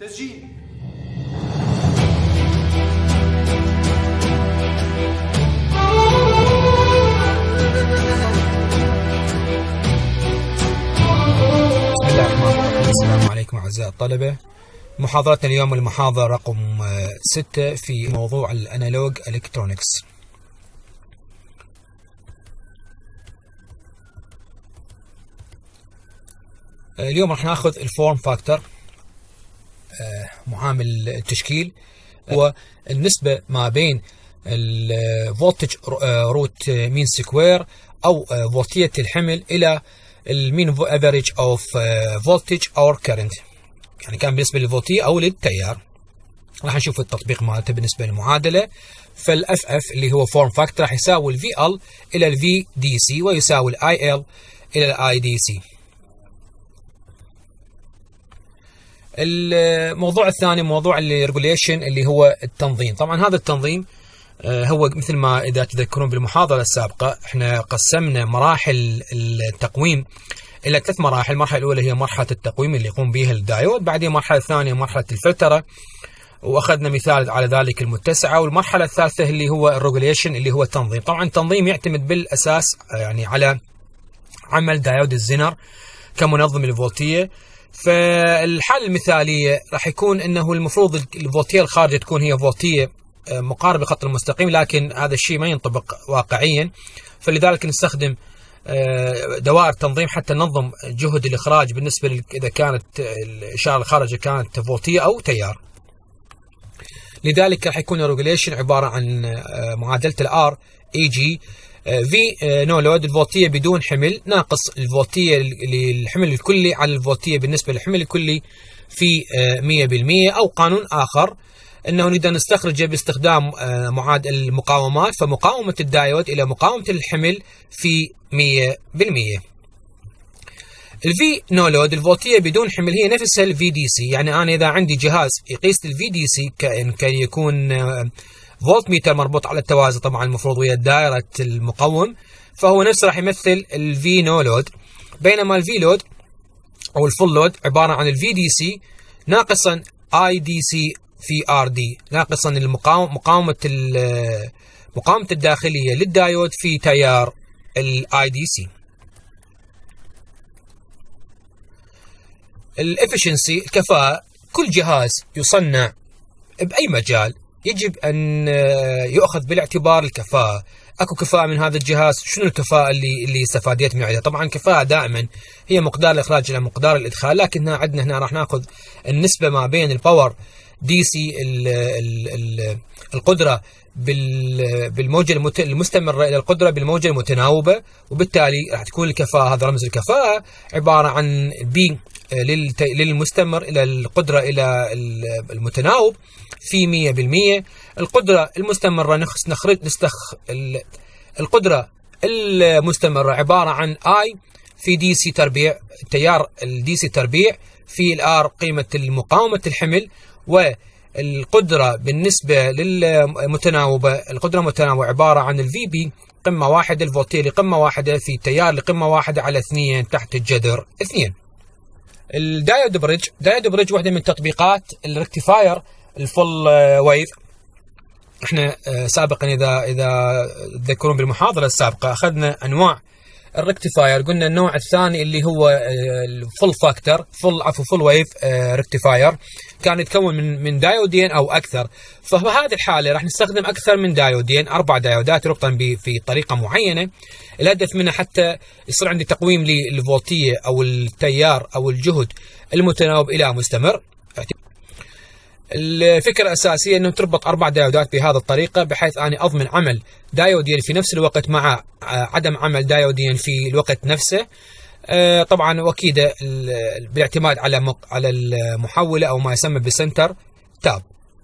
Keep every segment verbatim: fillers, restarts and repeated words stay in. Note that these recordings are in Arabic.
تسجيل. بسم الله الرحمن الرحيم. السلام عليكم أعزائي الطلبة. محاضرتنا اليوم المحاضرة رقم ستة في موضوع الأنالوج إلكترونيكس. اليوم راح ناخذ الفورم فاكتور، معامل التشكيل، هو النسبة ما بين الفولتج روت مين سكوير أو فولتية الحمل إلى المين افريج اوف فولتج اور كرنت، يعني كان بالنسبة للفولتية أو للتيار. راح نشوف التطبيق مالته بالنسبة للمعادلة. فالاف اف اللي هو فورم فاكتور راح يساوي الفي ال إلى الفي دي سي ويساوي الاي ال إلى الاي دي سي. الموضوع الثاني موضوع الريجوليشن اللي هو التنظيم. طبعا هذا التنظيم هو مثل ما اذا تذكرون بالمحاضره السابقه احنا قسمنا مراحل التقويم الى ثلاث مراحل. المرحله الاولى هي مرحله التقويم اللي يقوم بها الدايود، بعدين المرحله الثانيه مرحله الفلتره واخذنا مثال على ذلك المتسعه، والمرحله الثالثه اللي هو الريجوليشن اللي هو التنظيم. طبعا التنظيم يعتمد بالاساس يعني على عمل دايود الزنر كمنظم للفولتيه. فالحالة المثالية راح يكون انه المفروض الفولتية الخارجة تكون هي فولتية مقاربة للخط المستقيم، لكن هذا الشيء ما ينطبق واقعيا، فلذلك نستخدم دوائر تنظيم حتى ننظم جهد الاخراج بالنسبة اذا كانت الاشارة الخارجة كانت فولتية او تيار. لذلك راح يكون الريجوليشن عبارة عن معادلة الار اي جي في نو لود، الفولتية بدون حمل ناقص الفولتية للحمل الكلي على الفولتية بالنسبة للحمل الكلي في مئة بالمئة، أو قانون آخر أنه نقدر نستخرجه باستخدام معادل المقاومات، فمقاومة الدايود إلى مقاومة الحمل في مئة بالمئة. الفي نو لود الفولتية بدون حمل هي نفسها الفي دي سي، يعني أنا إذا عندي جهاز يقيس الفي دي سي كأن كان يكون فولت ميتر مربوط على التوازي طبعا المفروض ويا دائرة المقوم، فهو نفسه راح يمثل الفي نو لود، بينما الفي لود او الفول لود عبارة عن الفي دي سي ناقصا اي دي سي في ار دي، ناقصا المقاومة مقاومة مقاومة الداخلية للدايود في تيار الاي دي سي. الافشنسي الكفاءة، كل جهاز يصنع بأي مجال يجب أن يؤخذ بالاعتبار الكفاءة. أكو كفاءة من هذا الجهاز، شنو الكفاءة اللي اللي استفاديت من عليها؟ طبعا الكفاءة دائما هي مقدار الإخراج إلى مقدار الإدخال، لكن عندنا هنا راح ناخذ النسبة ما بين الباور دي سي القدرة بالموجة المستمرة إلى القدرة بالموجة المتناوبة، وبالتالي راح تكون الكفاءة، هذا رمز الكفاءة، عبارة عن بي للمستمر إلى القدرة إلى المتناوب في مئة بالمئة. القدرة المستمرة نخرج نستخ القدرة المستمرة عبارة عن I في دي سي تربيع، التيار الدي سي تربيع، في الار قيمة المقاومة الحمل، والقدرة بالنسبة للمتناوبة القدرة المتناوبة عبارة عن الفي بي قمة واحدة، الفولتية لقمة واحدة في تيار لقمة واحدة على اثنين تحت الجذر اثنين. الدايود بريدج، دايود بريدج واحدة من تطبيقات الريكتيفاير الفول ويف. احنا سابقا اذا اذا تذكرون بالمحاضره السابقه اخذنا انواع الريكتيفاير، قلنا النوع الثاني اللي هو الفول فاكتور فول عفوا فول ويف ريكتيفاير، كان يتكون من من دايودين او اكثر. فبهذه الحاله راح نستخدم اكثر من دايودين، اربع دايودات يربطن في طريقه معينه، الهدف منها حتى يصير عندي تقويم للفولتيه او التيار او الجهد المتناوب الى مستمر. الفكرة الأساسية أنه تربط أربع دايودات بهذه الطريقة، بحيث أني أضمن عمل دايودين في نفس الوقت مع عدم عمل دايودين في الوقت نفسه. طبعا وأكيد بالاعتماد على على المحولة أو ما يسمى بسنتر تاب.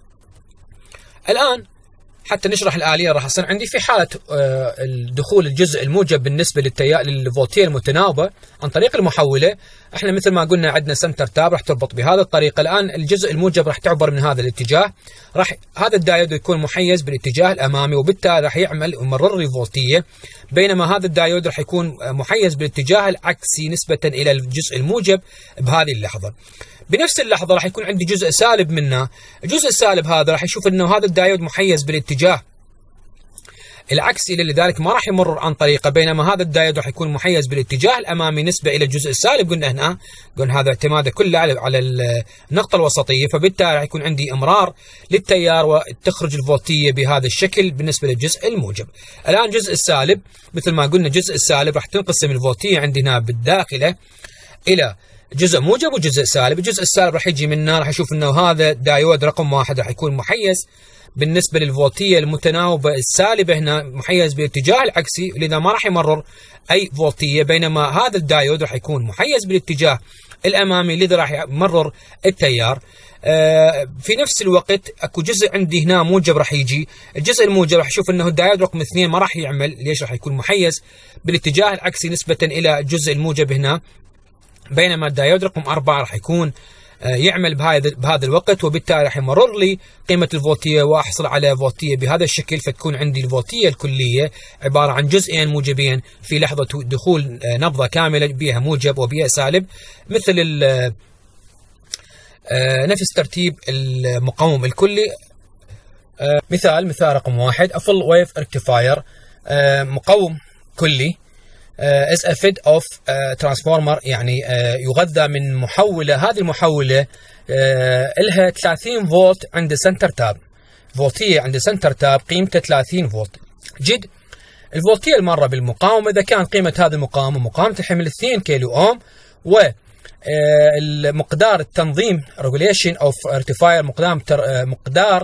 الآن حتى نشرح الآلية راح يصير عندي في حالة الدخول الجزء الموجب بالنسبة للتيار للفولتية المتناوبة عن طريق المحولة، احنا مثل ما قلنا عندنا سنتر تاب راح تربط بهذه الطريقة. الآن الجزء الموجب راح تعبر من هذا الاتجاه، راح هذا الدايود يكون محيز بالاتجاه الأمامي، وبالتالي راح يعمل ويمرر لي فولتية، بينما هذا الدايود راح يكون محيز بالاتجاه العكسي نسبة إلى الجزء الموجب بهذه اللحظة. بنفس اللحظة راح يكون عندي جزء سالب منه. الجزء السالب هذا راح يشوف انه هذا الدايود محيز بالاتجاه العكسي، لذلك ما راح يمرر عن طريقه، بينما هذا الدايود راح يكون محيز بالاتجاه الامامي نسبه الى الجزء السالب. قلنا هنا قلنا هذا اعتماده كله على على النقطه الوسطيه، فبالتالي راح يكون عندي امرار للتيار وتخرج الفولتيه بهذا الشكل بالنسبه للجزء الموجب. الان الجزء السالب مثل ما قلنا، الجزء السالب راح تنقسم الفولتيه عندي هنا بالداخله الى جزء موجب وجزء سالب. الجزء السالب راح يجي منه، راح يشوف انه هذا دايود رقم واحد راح يكون محيز بالنسبة للفولتية المتناوبة السالبة، هنا محيز بالاتجاه العكسي، لذا ما راح يمرر أي فولتية، بينما هذا الدايود راح يكون محيز بالاتجاه الأمامي، لذا راح يمرر التيار. آه في نفس الوقت اكو جزء عندي هنا موجب راح يجي، الجزء الموجب راح يشوف انه الدايود رقم اثنين ما راح يعمل، ليش؟ راح يكون محيز بالاتجاه العكسي نسبة إلى الجزء الموجب هنا، بينما الدايود رقم أربعة راح يكون يعمل بهذا بهذا الوقت، وبالتالي راح يمرر لي قيمة الفولتية واحصل على فولتية بهذا الشكل، فتكون عندي الفولتية الكلية عبارة عن جزئين موجبين في لحظة دخول نبضة كاملة بها موجب وبها سالب، مثل نفس ترتيب المقاوم الكلي. مثال مثال رقم واحد، فول ويف ريكتيفاير، مقاوم كلي is a fed of transformer، يعني يغذى من محولة. هذه المحولة لها ثلاثين فولت عند سنتر تاب، فولتية عند سنتر تاب قيمتها ثلاثين فولت. جد الفولتية المرة بالمقاومة، إذا كان قيمة هذه المقاومة مقاومة الحمل اثنين كيلو أوم، ومقدار التنظيم regulation of rectifier مقدار مقدار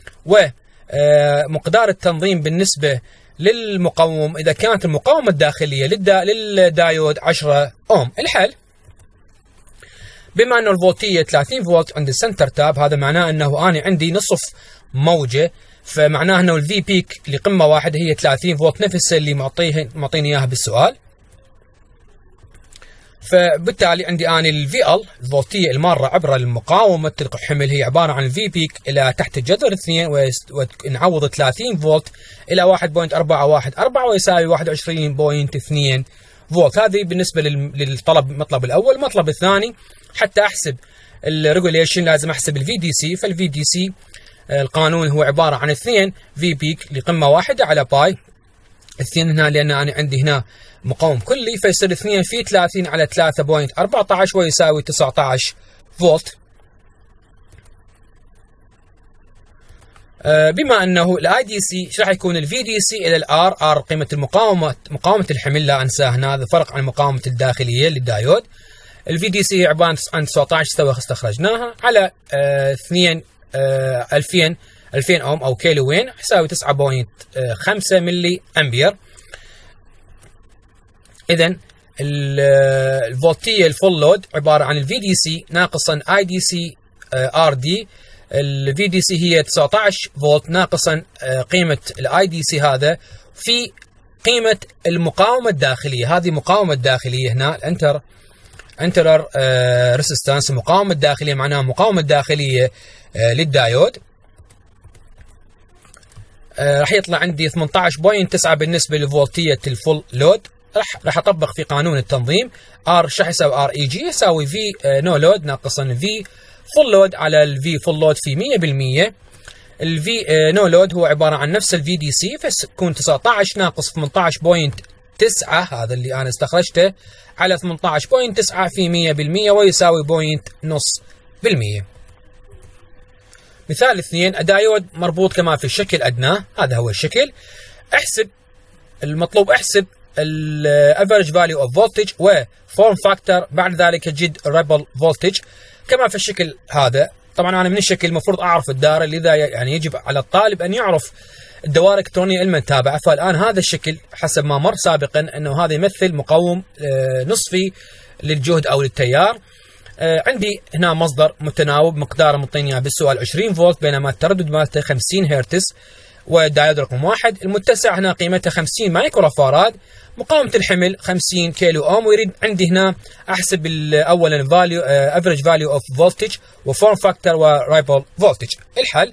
ومقدار التنظيم بالنسبة للمقاوم إذا كانت المقاومة الداخلية للدا للدايود عشرة أوم. الحل، بما أنه الفولتية ثلاثين فولت عند السنتر تاب، هذا معناه أنه أنا عندي نصف موجة، فمعناه أنه الفي بيك لقمة واحدة هي ثلاثين فولت، نفس اللي معطيه معطيني إياها بالسؤال. فبالتالي عندي أنا الفي ال الفولتية المارة عبر المقاومة الحمل هي عبارة عن الفي بيك إلى تحت الجذر اثنين، ونعوض ثلاثين فولت إلى واحد فاصلة أربعة واحد أربعة ويساوي واحد وعشرين فاصلة اثنين فولت. هذه بالنسبة للطلب المطلب الأول. المطلب الثاني، حتى أحسب الريجوليشن لازم أحسب الفي دي سي، فالفي دي سي القانون هو عبارة عن اثنين في بيك لقمة واحدة على باي اثنين هنا، لأن أنا عندي هنا مقاوم كلي، فيصير اثنين في ثلاثين على ثلاثة فاصلة أربعة عشر ويساوي تسعة عشر فولت. آه بما انه الاي دي سي ايش راح يكون؟ الفي دي سي الى الار، ار قيمه المقاومه مقاومه الحمل لا انساه هنا، هذا فرق عن المقاومه الداخليه للدايود. الفي دي سي عباره عن تسعة عشر سوا استخرجناها على آه اثنين آه ألفين ألفين اوم او كيلو وين، يساوي تسعة فاصلة خمسة ملي امبير. اذا الفولتيه الفول لود عباره عن الفي دي سي ناقصا اي دي سي ار دي. الفي دي سي هي تسعة عشر فولت ناقصا قيمه الاي دي سي هذا في قيمه المقاومه الداخليه. هذه مقاومه الداخليه هنا الانتر انترر ريزيستانس، المقاومه الداخليه معناها مقاومه داخليه للدايود. راح يطلع عندي ثمانية عشر فاصلة تسعة بالنسبه لفولتيه الفول لود. راح راح اطبق في قانون التنظيم، ار ايش راح يساوي؟ ار اي جي يساوي في نو لود ناقصا في فول لود على الفي فول لود في مية بالمية. الفي نو لود هو عباره عن نفس الفي دي سي، فتكون تسعة عشر ناقص ثمانية عشر فاصلة تسعة، هذا اللي انا استخرجته، على ثمانية عشر فاصلة تسعة في مية بالمية ويساوي بوينت نص بالمية. مثال اثنين، الدايود مربوط كما في الشكل ادناه، هذا هو الشكل. احسب المطلوب، احسب الافريج فاليو اوف فولتج وفورم فاكتور، بعد ذلك جد ريبل فولتج كما في الشكل هذا. طبعا انا من الشكل المفروض اعرف الدائره، لذا يعني يجب على الطالب ان يعرف الدوائر الالكترونيه المتابعه. فالان هذا الشكل حسب ما مر سابقا انه هذا يمثل مقاوم نصفي للجهد او للتيار. عندي هنا مصدر متناوب مقداره معطيني بالسؤال عشرين فولت، بينما التردد مالته خمسين هرتز، والدايود رقم واحد المتسع هنا قيمته خمسين مايكرو فاراد، مقاومة الحمل خمسين كيلو اوم، ويريد عندي هنا احسب اولا فاليو افريج فاليو اوف فولتج وفورم فاكتور ورايبل فولتج. الحل،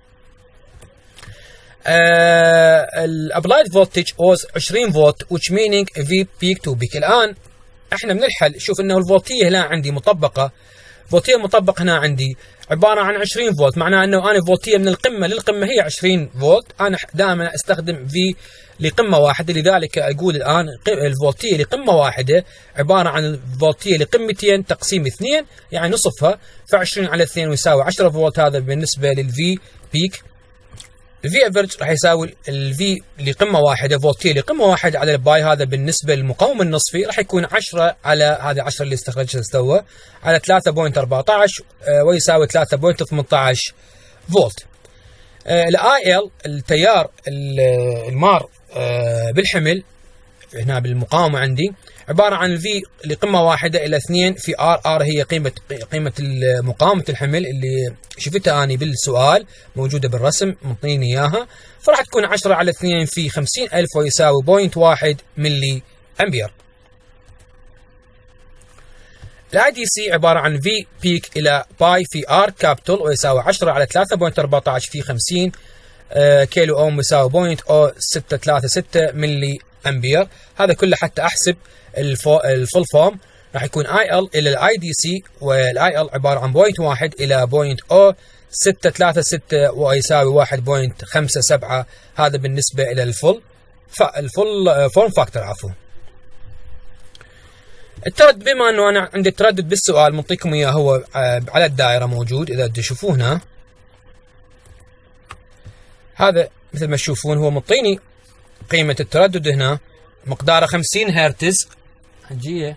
الابلايد فولتج was عشرين فولت which meaning V peak to peak. الان احنا من الحل شوف انه الفولتيه هنا عندي مطبقه فولتية المطبق هنا عندي عبارة عن عشرين فولت، معناه أنه أنا فولتية من القمة للقمة هي عشرين فولت. أنا دائما أستخدم في لقمة واحدة، لذلك أقول الآن الفولتية لقمة واحدة عبارة عن فولتية لقمتين تقسيم اثنين، يعني نصفها، فعشرين على اثنين ويساوي عشرة فولت. هذا بالنسبة للفي بيك. الفي افرج راح يساوي الفي لقمه واحده، فولتيه لقمه واحده على الباي. هذا بالنسبه للمقاومه النصفي راح يكون عشرة على هذا عشرة اللي استخرجته استوى على ثلاثة فاصلة أربعة عشر ويساوي ثلاثة فاصلة ثمانية عشر فولت. الاي ال التيار المار بالحمل هنا بالمقاومه عندي عباره عن الفي لقمه واحده الى اثنين في ار. ار هي قيمه قيمه مقاومه الحمل اللي شفتها اني بالسؤال، موجوده بالرسم منطيني اياها، فراح تكون عشرة على اثنين في خمسين ألف ويساوي صفر فاصلة واحد ملي امبير. الاي دي سي عباره عن في بيك الى باي في ار كابيتال ويساوي عشرة على ثلاثة فاصلة أربعة عشر في خمسين كيلو اوم ويساوي صفر فاصلة ستة ثلاثة ستة ملي امبير. هذا كله حتى احسب الفول فورم راح يكون اي ال الى الاي دي سي، والاي ال عباره عن صفر فاصلة واحد الى صفر فاصلة ستة ثلاثة ستة ويساوي واحد فاصلة خمسة سبعة. هذا بالنسبه الى الفول الفول فورم فاكتور عفوا. التردد، بما انه انا عندي التردد بالسؤال منطيكم اياه هو على الدائره موجود، اذا تشوفوه هنا هذا مثل ما تشوفون هو مطيني قيمة التردد هنا مقداره خمسين هرتز. حجية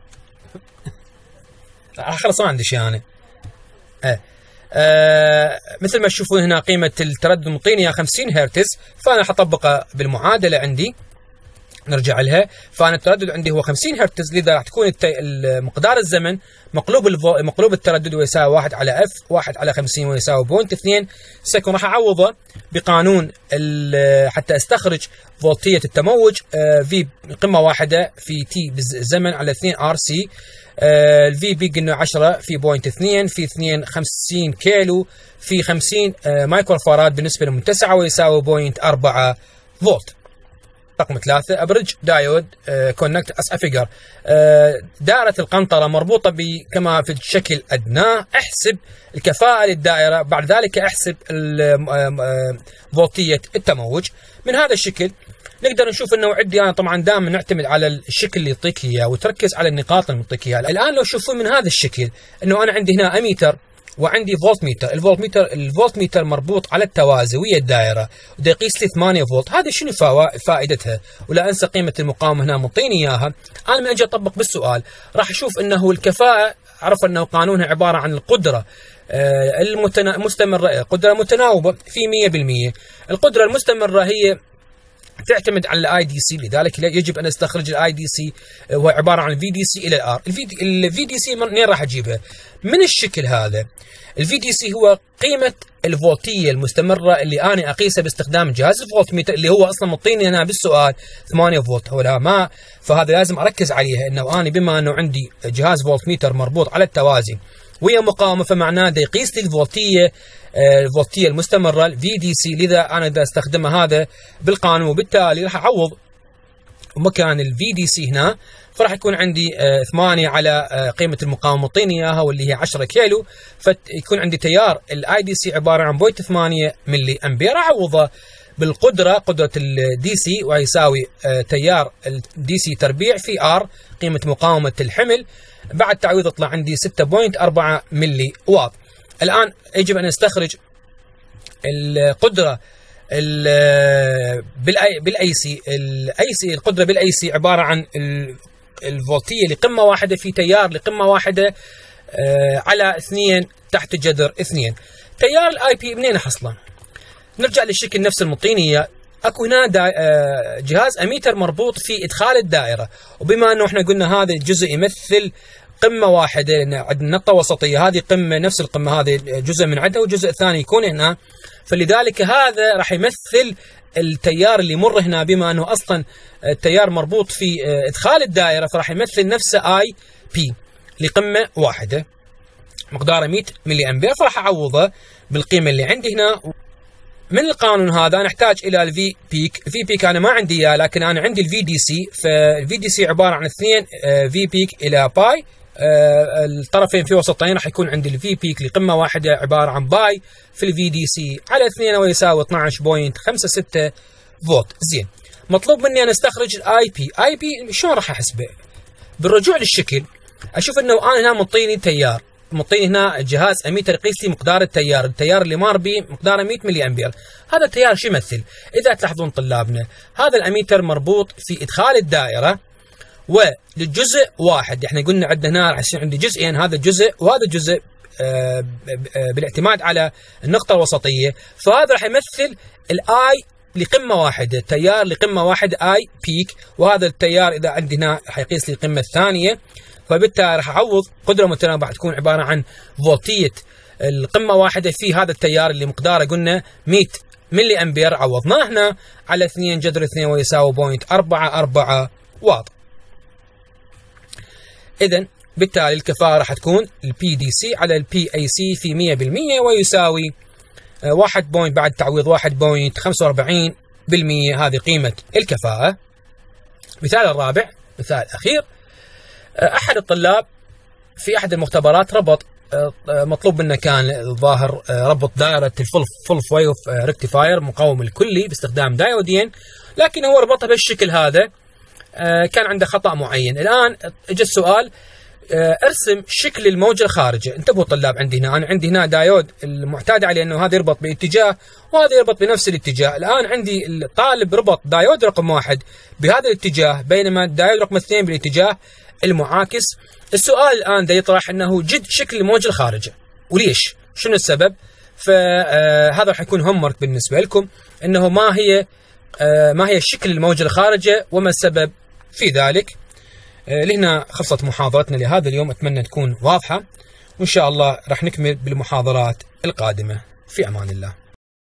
خلص ما عندي شيء انا. آه. آه. مثل ما تشوفون هنا قيمة التردد مطيني خمسين هرتز، فانا حطبقه بالمعادلة عندي نرجع لها. فانا التردد عندي هو خمسين هرتز، لذا راح تكون مقدار الزمن مقلوب مقلوب التردد ويساوي واحد على اف، واحد على خمسين ويساوي صفر فاصلة اثنين سكند. راح اعوضه بقانون حتى استخرج فولتيه التموج في قمه واحده في تي بالزمن على اثنين ار سي. الفي بي قلنا عشرة في صفر فاصلة اثنين في اثنين خمسين كيلو في خمسين مايكرو فاراد بالنسبه للمتسعه ويساوي صفر فاصلة أربعة فولت. رقم ثلاثة أبرج دايود كونكت أس أفيجر. دائرة القنطرة مربوطة ب كما في الشكل أدناه. احسب الكفاءة للدائرة، بعد ذلك احسب فولتية التموج. من هذا الشكل نقدر نشوف انه عندي انا طبعا دائما نعتمد على الشكل اللي يعطيك اياه وتركز على النقاط اللي يعطيك اياها. الان لو تشوفون من هذا الشكل انه انا عندي هنا اميتر وعندي فولت ميتر. الفولت ميتر الفولت ميتر مربوط على التوازي ويا الدائره ودا يقيس لي ثمانية فولت. هذه شنو فائدتها؟ ولا انسى قيمه المقاومه هنا مطيني اياها. انا من اجي اطبق بالسؤال راح اشوف انه الكفاءه، عرف انه قانونها عباره عن القدره المستمره، قدره متناوبه في مئة بالمئة. القدره المستمره هي تعتمد على الاي دي سي، لذلك يجب ان استخرج الاي دي سي وهو عباره عن الفي دي سي الى الار. الفي دي سي منين راح اجيبها؟ من الشكل هذا. الفي دي سي هو قيمه الفولتيه المستمره اللي انا اقيسها باستخدام جهاز الفولت ميتر اللي هو اصلا مطيني هنا بالسؤال ثمانية فولت. هو لا ما فهذا لازم اركز عليها، انه انا بما انه عندي جهاز فولت ميتر مربوط على التوازي وهي مقاومه فمعناه ده يقيس لي الفولتيه الفولتيه المستمره الفي دي سي. لذا انا اذا استخدمها هذا بالقانون وبالتالي راح اعوض مكان الفي دي سي هنا، فراح يكون عندي ثمانية على قيمه المقاومه مطيني اياها واللي هي عشرة كيلو، فيكون عندي تيار الاي دي سي عباره عن صفر فاصلة ثمانية ملي امبير. اعوضه بالقدره قدره الدي سي ويساوي تيار الدي سي تربيع في ار قيمه مقاومه الحمل. بعد تعويض يطلع عندي ستة فاصلة أربعة ملي واط. الان يجب ان استخرج القدره بالاي بالاي سي. الاي سي القدره بالاي سي عباره عن الفولتيه لقمه واحده في تيار لقمه واحده على اثنين تحت جذر اثنين. تيار الاي بي منين احصله؟ نرجع للشكل نفس المطينيه. اكو هنا جهاز اميتر مربوط في ادخال الدائره، وبما انه احنا قلنا هذا الجزء يمثل قمه واحده لان عندنا نقطه وسطيه، هذه قمه نفس القمه هذه جزء من عندها والجزء الثاني يكون هنا، فلذلك هذا راح يمثل التيار اللي يمر هنا. بما انه اصلا التيار مربوط في ادخال الدائره فراح يمثل نفسه اي بي لقمه واحده مقداره مئة ملي امبير، فراح اعوضه بالقيمه اللي عندي هنا. من القانون هذا نحتاج الى الفي بيك. الفي بيك انا ما عندي اياه، لكن انا عندي الفي دي سي. فالفي دي سي عباره عن اثنين في بيك الى باي الطرفين في وسطين راح يكون عندي الفي بيك لقمة واحدة عبارة عن باي في الفي دي سي على اثنين ويساوي اثنعش فاصلة خمسة ستة فولت. زين، مطلوب مني أن استخرج الاي بي. اي بي شلون راح احسبه؟ بالرجوع للشكل اشوف انه انا هنا مطيني تيار، مطيني هنا جهاز اميتر يقيس لي مقدار التيار، التيار اللي مار بي مقداره مئة ملي امبير. هذا التيار شو يمثل؟ اذا تلاحظون طلابنا هذا الاميتر مربوط في ادخال الدائره وللجزء واحد. احنا قلنا عندنا هنا راح يصير عندي جزئين، هذا الجزء وهذا الجزء آه بالاعتماد على النقطه الوسطيه، فهذا راح يمثل الاي لقمه واحده، تيار لقمه واحده اي بيك، وهذا التيار اذا عندي هنا راح يقيس لي القمه الثانيه، فبالتالي راح اعوض قدره متناوبه راح تكون عباره عن فولتيه القمه واحده في هذا التيار اللي مقداره قلنا مئة ملي امبير، عوضناه هنا على اثنين جذر اثنين ويساوي صفر فاصلة أربعة أربعة واط. اذا بالتالي الكفاءه راح تكون البي دي سي على البي اي سي في مئة بالمئة ويساوي واحد بوينت بعد تعويض واحد فاصلة خمسة وأربعين بالمئة. هذه قيمه الكفاءه. مثال الرابع، مثال اخير، احد الطلاب في احد المختبرات ربط، مطلوب منه كان الظاهر ربط دائره الفول فول ويف ريكتيفاير مقاوم الكلي باستخدام دايودين، لكن هو ربطها بالشكل هذا، كان عنده خطا معين. الان اجى السؤال ارسم شكل الموجه الخارجه. انتبهوا طلاب، عندي هنا انا عندي هنا دايود المعتاد عليه انه هذا يربط باتجاه وهذا يربط بنفس الاتجاه. الان عندي الطالب ربط دايود رقم واحد بهذا الاتجاه بينما الدايود رقم اثنين بالاتجاه المعاكس. السؤال الان ده يطرح انه جد شكل الموجه الخارجه، وليش؟ شنو السبب؟ فهذا راح يكون هوم ورك بالنسبه لكم، انه ما هي ما هي شكل الموجه الخارجه وما السبب في ذلك. لهنا خلصت محاضرتنا لهذا اليوم، اتمنى تكون واضحه، وان شاء الله راح نكمل بالمحاضرات القادمه. في امان الله.